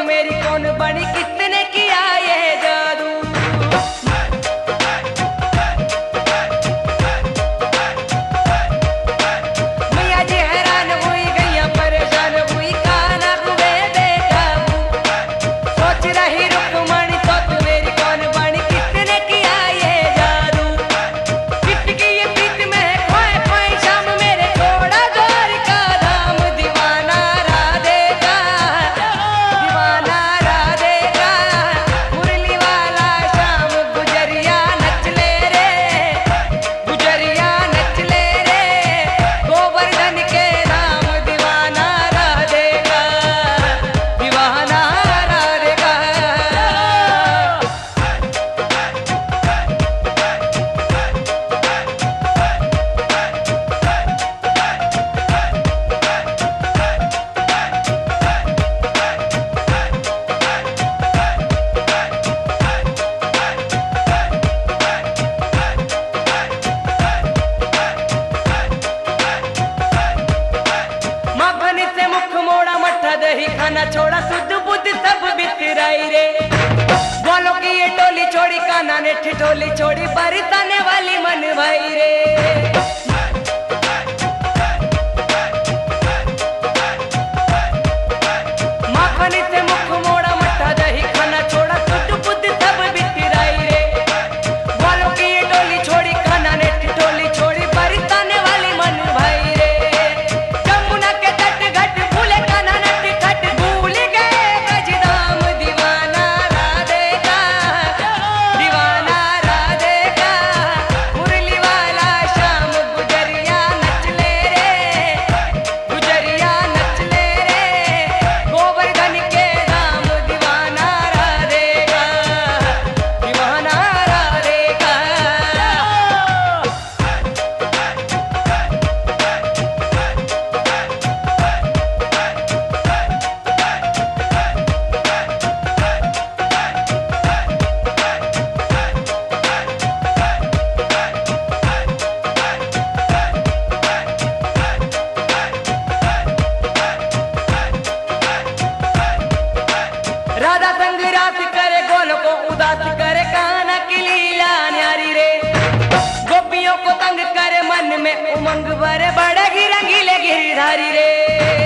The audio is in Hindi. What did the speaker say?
मेरी कौन बनी, किसने किया ये जादू। मैया जी हैरान हुई, गैया परेशान हुई, काना हुए बेकाबू। सोच रही रुक्मणी तो तू मेरी कौन बनी, किसने किया ये जादू। चिट की ये पीत में खोए खोए शाम मेरे घोड़ा द्वार का धाम। दीवाना राधे का, दीवाना राधे का, मुरली वाला शाम गुजरिया नच ले रे, गुजरिया नच ले रे, गोवर्धन के नाम। दीवाना राधे का, दीवाना राधे का। माखनी से मुख मोड़ा, मट्ठा दही खाना छोड़ा, शुद्ध बुद्ध सब बितराई रे। बोलो की ये टोली छोड़ी, काना ने ठिठोली छोड़ी, बरसाने वाली मन भाई रे। माखनी से मुख मोड़ा, मट्ठा दही खाना छोड़ा, शुद्ध बुद्ध सब बितराई रे। बोलो की ये टोली छोड़ी, काना ने ठिठोली छोड़ी, बरसाने वाली मन भाई रे। जमुना के तट घट भूले कान्हा नट खट, भूल गए गजधाम। दीवाना राधे का, दीवाना राधे का, मुरली वाला शाम गुजरिया नच ले रे, गुजरिया नच ले रे, गोवर्धन के नाम। दीवाना राधे का, दीवाना राधे का। राधा संग रात करे, गोल को उदास करे, कान्हा की लीला न्यारी रे। गोपियों को तंग करे, मन में उमंग भरे, बड़े रंगीले गिरधारी रे।